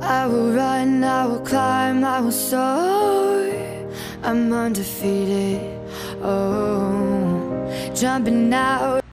I will run, I will climb, I will soar. I'm undefeated, oh, jumping out